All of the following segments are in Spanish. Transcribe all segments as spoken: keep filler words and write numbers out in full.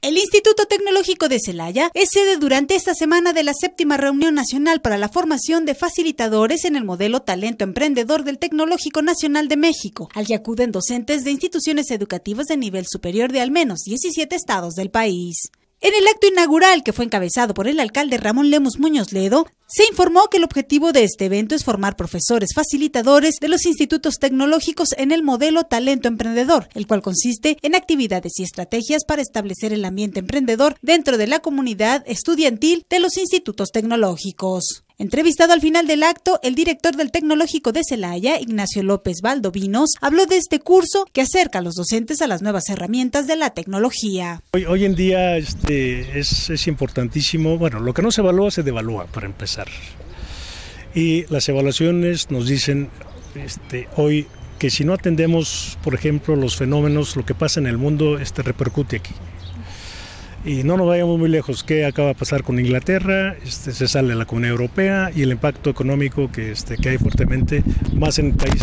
El Instituto Tecnológico de Celaya es sede durante esta semana de la séptima reunión nacional para la formación de facilitadores en el modelo Talento Emprendedor del Tecnológico Nacional de México, al que acuden docentes de instituciones educativas de nivel superior de al menos diecisiete estados del país. En el acto inaugural, que fue encabezado por el alcalde Ramón Lemus Muñoz Ledo, se informó que el objetivo de este evento es formar profesores facilitadores de los institutos tecnológicos en el modelo Talento Emprendedor, el cual consiste en actividades y estrategias para establecer el ambiente emprendedor dentro de la comunidad estudiantil de los institutos tecnológicos. Entrevistado al final del acto, el director del Tecnológico de Celaya, Ignacio López Valdovinos, habló de este curso que acerca a los docentes a las nuevas herramientas de la tecnología. Hoy, hoy en día este, es, es importantísimo, bueno, lo que no se evalúa se devalúa para empezar. Y las evaluaciones nos dicen este, hoy que si no atendemos, por ejemplo, los fenómenos, lo que pasa en el mundo este, repercute aquí. Y no nos vayamos muy lejos, ¿qué acaba de pasar con Inglaterra? Este, se sale de la Comunidad Europea y el impacto económico que, este, que hay fuertemente, más en un país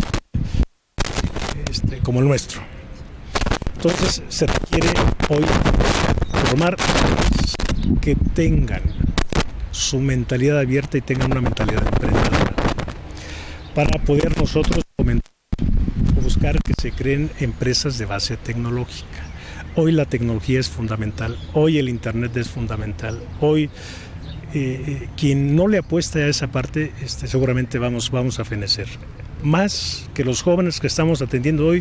este, como el nuestro. Entonces se requiere hoy formar que tengan su mentalidad abierta y tengan una mentalidad emprendedora para poder nosotros fomentar o buscar que se creen empresas de base tecnológica. Hoy la tecnología es fundamental, hoy el internet es fundamental, hoy eh, quien no le apuesta a esa parte este, seguramente vamos, vamos a fenecer. Más que los jóvenes que estamos atendiendo hoy,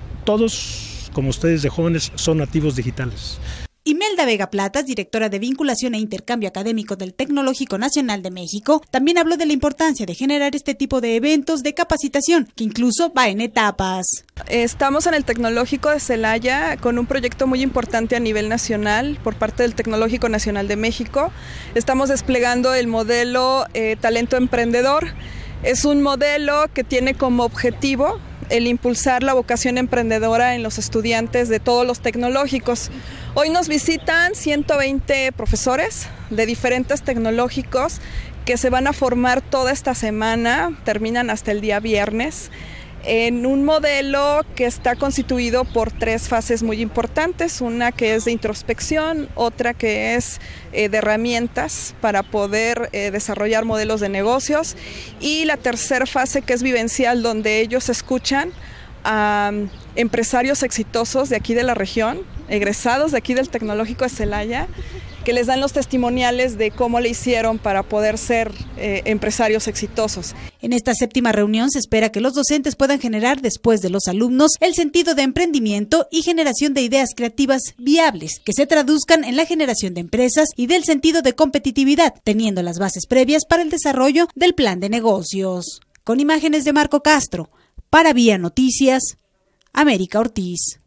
todos como ustedes de jóvenes son nativos digitales. Imelda Vega Platas, directora de Vinculación e Intercambio Académico del Tecnológico Nacional de México, también habló de la importancia de generar este tipo de eventos de capacitación, que incluso va en etapas. Estamos en el Tecnológico de Celaya con un proyecto muy importante a nivel nacional por parte del Tecnológico Nacional de México. Estamos desplegando el modelo eh, Talento Emprendedor. Es un modelo que tiene como objetivo el impulsar la vocación emprendedora en los estudiantes de todos los tecnológicos. Hoy nos visitan ciento veinte profesores de diferentes tecnológicos que se van a formar toda esta semana, terminan hasta el día viernes, en un modelo que está constituido por tres fases muy importantes, una que es de introspección, otra que es eh, de herramientas para poder eh, desarrollar modelos de negocios y la tercera fase que es vivencial, donde ellos escuchan a um, empresarios exitosos de aquí de la región, egresados de aquí del Tecnológico de Celaya, que les dan los testimoniales de cómo le hicieron para poder ser eh, empresarios exitosos. En esta séptima reunión se espera que los docentes puedan generar después de los alumnos el sentido de emprendimiento y generación de ideas creativas viables que se traduzcan en la generación de empresas y del sentido de competitividad, teniendo las bases previas para el desarrollo del plan de negocios. Con imágenes de Marco Castro, para Vía Noticias, América Ortiz.